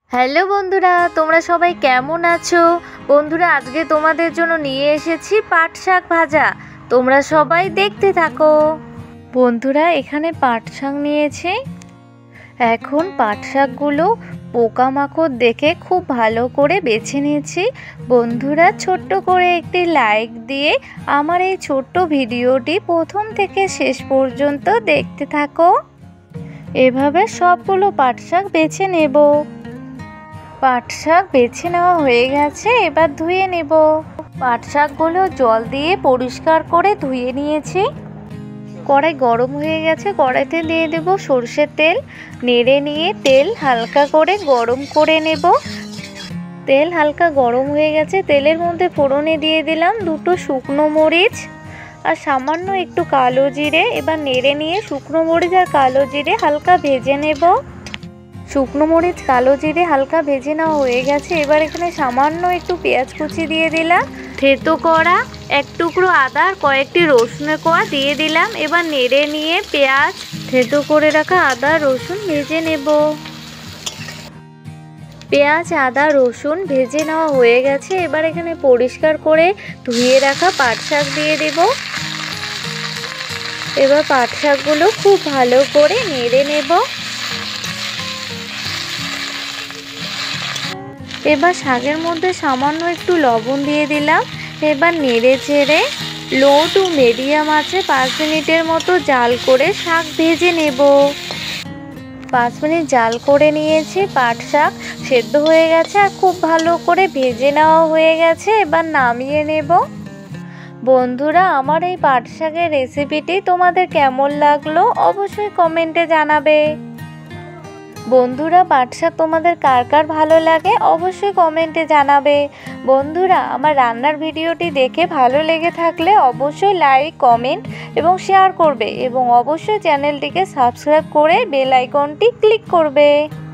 Hello বন্ধুরা, তোমরা সবাই কেমন আছো? বন্ধুরা, আজকে তোমাদের জন্য নিয়ে এসেছি পাট শাক ভাজা। তোমরা সবাই দেখতে থাকো। বন্ধুরা, এখানে পাট শাক নিয়েছি। এখন পাট শাকগুলো পোকামাকড় দেখে খুব ভালো করে বেছে নিয়েছি। বন্ধুরা, ছোট্ট করে একটি লাইক দিয়ে আমার এই ছোট্ট ভিডিওটি প্রথম থেকে শেষ পর্যন্ত দেখতে থাকো। এভাবে সবগুলো পাট শাক বেছে নেব। পাট শাক বেছে নেওয়া হয়ে গেছে, এবার ধুয়ে নেব। পাট শাকগুলো জল দিয়ে পরিষ্কার করে ধুয়ে নিয়েছি। কড়াই গরম হয়ে গেছে, কড়াইতে দিয়ে দেব সরষের তেল। নেড়ে নিয়ে তেল হালকা করে গরম করে নেব। তেল হালকা গরম হয়ে গেছে, তেলের মধ্যে ফোড়নে দিয়ে দিলাম দুটো শুকনো মরিচ আর সামান্য একটু কালো জিরে। এবার নেড়ে নিয়ে শুকনো মরিচ আর কালো জিরে হালকা ভেজে নেব। শুকনো মরিচ কালো জিরে হালকা ভেজে নেওয়া হয়ে গেছে, এবার এখানে সামান্য একটু পেঁয়াজ কুচি দিয়ে দিলাম। থেতো করা এক টুকরো আদা আর কয়েকটি রসুনের কোয়া দিয়ে দিলাম। এবার নেড়ে নিয়ে পেঁয়াজ, থেতো করে রাখা আদা রসুন ভেজে নেব। পেঁয়াজ আদা রসুন ভেজে নেওয়া হয়ে গেছে, এবার এখানে পরিষ্কার করে ধুয়ে রাখা পাট শাক দিয়ে দেব। এবার পাট শাকগুলো খুব ভালো করে নেড়ে নেব। এবার শাকের মধ্যে সামান্য একটু লবণ দিয়ে দিলাম। এবার নেড়ে চেড়ে লো টু মিডিয়াম আঁচে 5 মিনিটের মতো জাল করে শাক ভেজে নেব। 5 মিনিট জাল করে নিয়েছি। পাট শাক সেদ্ধ হয়ে গেছে আর খুব ভালো করে ভেজে নেওয়া হয়ে গেছে, এবার নামিয়ে নেব। বন্ধুরা, আমার এই পাট শাকের রেসিপিটি তোমাদের কেমন লাগলো অবশ্যই কমেন্টে জানাবে। বন্ধুরা, পাট শাক তোমাদের কার কার ভালো লাগে অবশ্যই কমেন্টে জানাবে। বন্ধুরা, আমার রান্নার ভিডিওটি দেখে ভালো লেগে থাকলে অবশ্যই লাইক কমেন্ট এবং শেয়ার করবে এবং অবশ্যই চ্যানেলটিকে সাবস্ক্রাইব করে বেল আইকনটি ক্লিক করবে।